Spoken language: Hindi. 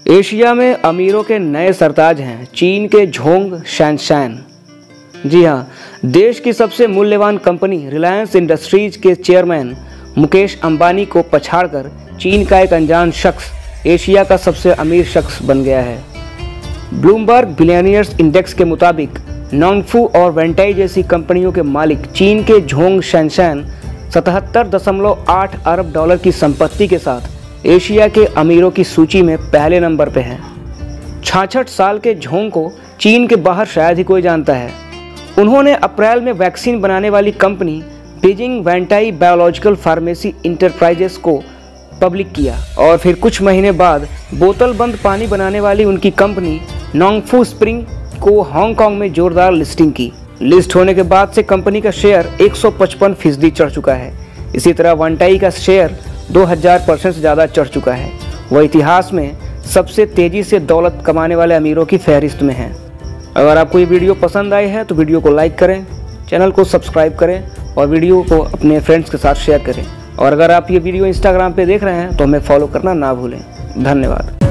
एशिया में अमीरों के नए सरताज हैं चीन के झोंग शैनशैन। जी हाँ, देश की सबसे मूल्यवान कंपनी रिलायंस इंडस्ट्रीज के चेयरमैन मुकेश अंबानी को पछाड़कर चीन का एक अनजान शख्स एशिया का सबसे अमीर शख्स बन गया है। ब्लूमबर्ग बिलियनियर्स इंडेक्स के मुताबिक नोंगफू और वेंटाई जैसी कंपनियों के मालिक चीन के झोंग शैनशैन 77.8 अरब डॉलर की संपत्ति के साथ एशिया के अमीरों की सूची में पहले नंबर पे हैं। 66 साल के झोंग को चीन के बाहर शायद ही कोई जानता है। उन्होंने अप्रैल में वैक्सीन बनाने वाली company Beijing Wantai biological pharmacy enterprises को पब्लिक किया और फिर कुछ महीने बाद बोतल बंद पानी बनाने वाली उनकी कंपनी नोंगफू स्प्रिंग को हांगकांग में जोरदार लिस्टिंग की। लिस्ट होने के बाद से कंपनी का शेयर 155% चढ़ चुका है। इसी तरह वेंटाई का शेयर 2000% से ज़्यादा चढ़ चुका है। वह इतिहास में सबसे तेज़ी से दौलत कमाने वाले अमीरों की फहरिस्त में है। अगर आपको ये वीडियो पसंद आई है तो वीडियो को लाइक करें, चैनल को सब्सक्राइब करें और वीडियो को अपने फ्रेंड्स के साथ शेयर करें। और अगर आप ये वीडियो इंस्टाग्राम पे देख रहे हैं तो हमें फॉलो करना ना भूलें। धन्यवाद।